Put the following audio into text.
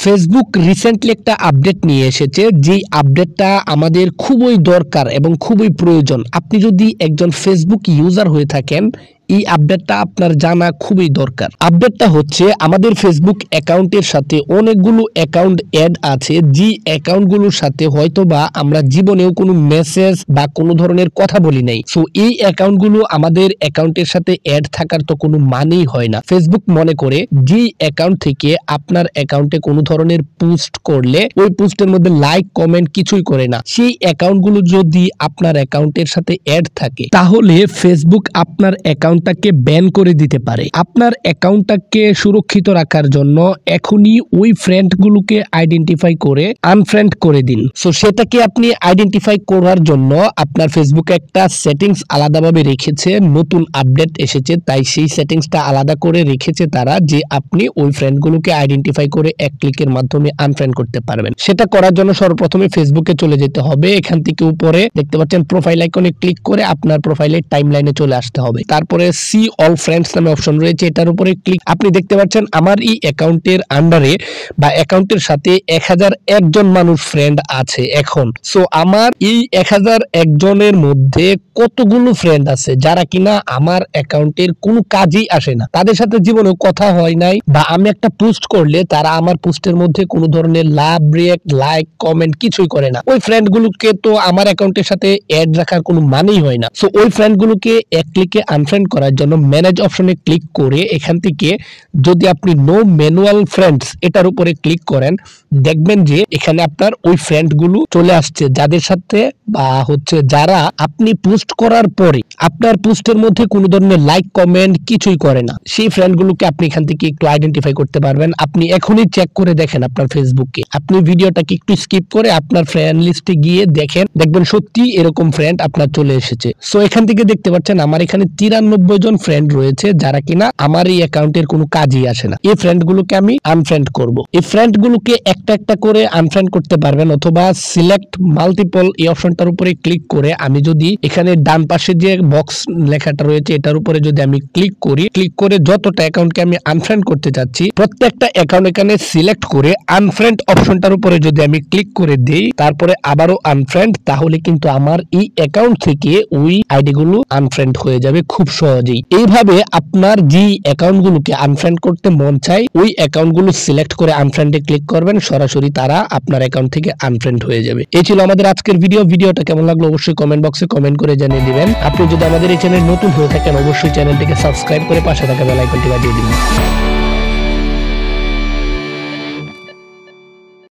Facebook recently একটা update নিয়ে এসেছে, যে আপডেটটা আমাদের খুবই দরকার এবং খুবই প্রয়োজন। আপনি যদি একজন ফেসবুক ইউজার হয়ে থাকেন, এই আপডেটটা আপনার জানা খুবই দরকার। আপডেটটা হচ্ছে, আমাদের ফেসবুক অ্যাকাউন্টের সাথে অনেকগুলো অ্যাকাউন্ট অ্যাড আছে, যে অ্যাকাউন্টগুলোর সাথে হয়তোবা আমরা জীবনেও কোনো মেসেজ বা কোনো ধরনের কথা বলি নাই। সো এই অ্যাকাউন্টগুলো আমাদের অ্যাকাউন্টের সাথে অ্যাড থাকার তো কোনো মানেই হয় না। ফেসবুক মনে করে যে অ্যাকাউন্ট থেকে আপনার অ্যাকাউন্টে কোনো ধরনের পোস্ট করলে ওই পোস্টের মধ্যে লাইক কমেন্ট কিছুই করে না, সেই অ্যাকাউন্টগুলো যদি আপনার অ্যাকাউন্টের সাথে অ্যাড থাকে, তাহলে ফেসবুক আপনার অ্যাকাউন্টটাকে ব্যান করে দিতে পারে। আপনার অ্যাকাউন্টটাকে সুরক্ষিত রাখার জন্য এখনই ওই ফ্রেন্ডগুলোকে আইডেন্টিফাই করে আনফ্রেন্ড করে দিন। সো সেটাকে আপনি আইডেন্টিফাই করার জন্য আপনার ফেসবুকে একটা সেটিংস আলাদাভাবে রেখেছে, নতুন আপডেট এসেছে তাই সেই সেটিংসটা আলাদা করে রেখেছে তারা, যে আপনি ওই ফ্রেন্ডগুলোকে আইডেন্টিফাই করে এক ক্লিকের মাধ্যমে আনফ্রেন্ড করতে পারবেন। সেটা করার জন্য সর্বপ্রথমে ফেসবুকে চলে যেতে হবে। এখান থেকে উপরে দেখতে পাচ্ছেন প্রোফাইল আইকনে ক্লিক করে আপনার প্রোফাইলের টাইমলাইনে চলে আসতে হবে। তারপরে সি অল ফ্রেন্ডস নামে অপশন রয়েছে, এটার উপরে ক্লিক। আপনি দেখতে পাচ্ছেন আমার এই অ্যাকাউন্টের আন্ডারে বা অ্যাকাউন্টের সাথে 1001 জন মানুষ ফ্রেন্ড আছে এখন। সো আমার এই 1001 জনের মধ্যে কতগুলো ফ্রেন্ড আছে যারা কিনা আমার অ্যাকাউন্টের কোনো কাজেই আসে না, তাদের সাথে জীবনে কথা হয় নাই, বা আমি একটা পোস্ট করলে তারা আমার পোস্টের মধ্যে কোনো ধরনের লাভ, রিঅ্যাক্ট, লাইক, কমেন্ট কিছুই করে না। ওই ফ্রেন্ডগুলোকে তো আমার অ্যাকাউন্টের সাথে অ্যাড রাখার কোনো মানেই হয় না। সো ওই ফ্রেন্ডগুলোকে এক ক্লিকে আনফ্রেন্ড করার জন্য ম্যানেজ অপশনে ক্লিক করে এখান থেকে যদি আপনি নো ম্যানুয়াল ফ্রেন্ডস এটার উপরে ক্লিক করেন, দেখবেন যে এখানে আপনার ওই ফ্রেন্ডগুলো চলে আসছে যাদের সাথে বা হচ্ছে যারা আপনি পোস্ট করার পরে আপনার পোস্টের মধ্যে কোনো ধরনের লাইক কমেন্ট কিছুই করে না। সেই ফ্রেন্ডগুলোকে আপনি এখান থেকে একটু আইডেন্টিফাই করতে পারবেন। আপনি এখনই চেক করে দেখেন আপনার ফেসবুকে, আপনি ভিডিওটাকে একটু স্কিপ করে আপনার ফ্রেন্ড লিস্টে গিয়ে দেখেন, দেখবেন সত্যি এরকম ফ্রেন্ড আপনার চলে এসেছে। সো এখান থেকে দেখতে পাচ্ছেন আমার এখানে 93 জন ফ্রেন্ড রয়েছে যারা কিনা আমার এই অ্যাকাউন্টের কোনো কাজই আসে না। এই ফ্রেন্ডগুলোকে আমি আনফ্রেন্ড করব। এই ফ্রেন্ডগুলোকে একটা একটা করে আনফ্রেন্ড করতে পারবেন, অথবা সিলেক্ট মাল্টিপল এই অপশনটার উপরে ক্লিক করে আমি যদি এখানে ডান পাশে যে বক্স লেখাটা রয়েছে এটার উপরে যদি আমি ক্লিক করি, ক্লিক করে যতটা অ্যাকাউন্টকে আমি আনফ্রেন্ড করতে চাচ্ছি প্রত্যেকটা অ্যাকাউন্ট এখানে সিলেক্ট করে আনফ্রেন্ড অপশনটার উপরে যদি আমি ক্লিক করে দেই, তারপরে আবারও আনফ্রেন্ড, তাহলে কিন্তু আমার এই অ্যাকাউন্ট থেকে ওই আইডি গুলো আনফ্রেন্ড হয়ে যাবে খুব সহজেই। এইভাবে আপনার যে অ্যাকাউন্টগুলোকে আনফ্রেন্ড করতে মন চাই ওই অ্যাকাউন্টগুলো সিলেক্ট করে আনফ্রেন্ডে ক্লিক করবেন, সরাসরি তারা আপনার অ্যাকাউন্ট থেকে আনফ্রেন্ড হয়ে যাবে। এই ছিল আমাদের আজকের ভিডিওটা কেমন লাগলো অবশ্যই কমেন্ট বক্সে কমেন্ট করে জানিয়ে দিবেন। আপনি যদি আমাদের এই চ্যানেল নতুন হয়ে থাকেন অবশ্যই চ্যানেলটিকে সাবস্ক্রাইব করে পাশে থাকা বেল আইকনটি বাজিয়ে দিন।